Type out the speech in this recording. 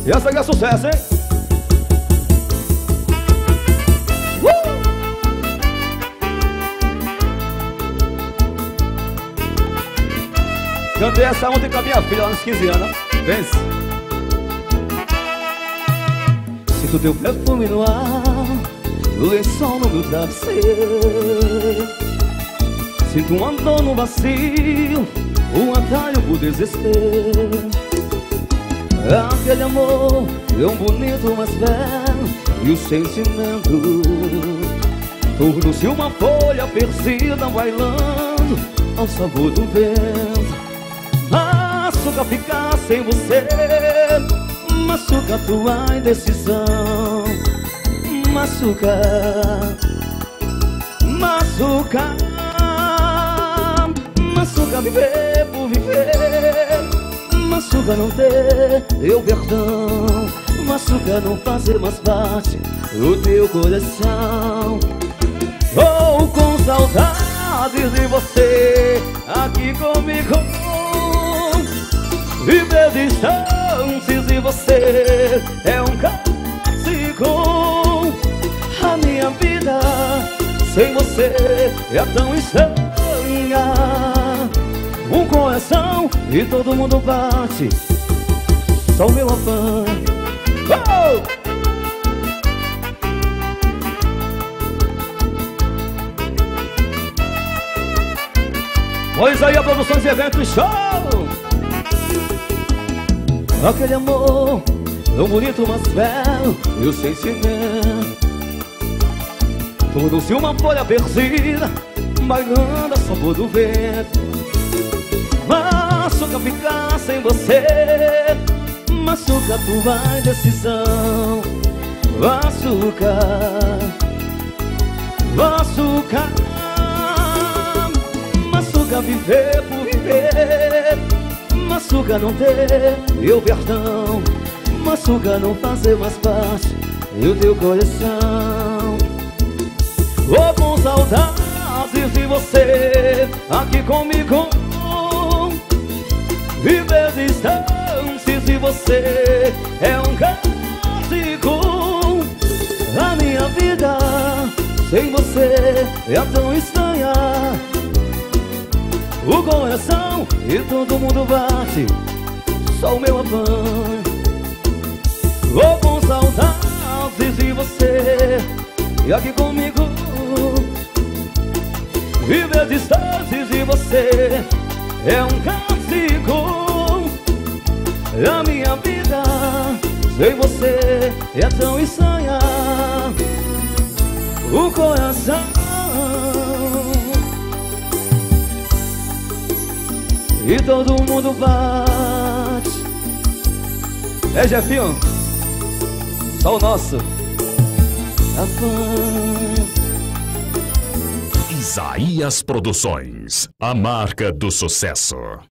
E essa aqui é sucesso, hein? Cantei essa ontem com a minha filha lá nos 15 anos. Vence. Sinto teu perfume no ar, o lençol no meu travesseiro. Sinto um dor no vazio, um atalho por desespero. Aquele amor tão bonito, mas velho, e o sentimento tornou-se uma folha perdida, bailando ao sabor do vento. Machuca ficar sem você, machuca tua indecisão. Machuca, machuca, machuca viver por viver. Machuca não ter teu perdão. Machuca não fazer mais parte do teu coração. Oh, com saudades de você aqui comigo. Viver distantes de você é um castigo. A minha vida sem você é tão estranha. Um coração e todo mundo bate, só o meu afã. Oh! Pois aí a produção de eventos, show! Aquele amor tão bonito, mas velho, e o sentimento tornou-se uma folha perdida, bailando a sabor do vento. Machuca ficar sem você, machuca tua indecisão. Machuca, machuca, machuca viver por viver. Machuca não ter teu perdão. Machuca não fazer mais parte do teu coração. Oh, com saudades de você aqui comigo. Viver distantes de você é um castigo. A minha vida sem você é tão estranha. O coração e todo mundo bate, só o meu afã. Vou com saudades de você e aqui comigo. Viver distantes de você é um castigo. A minha vida sem você é tão estranha. O coração e todo mundo bate. É, Jefinho? Só o nosso. Isaías Produções, a marca do sucesso.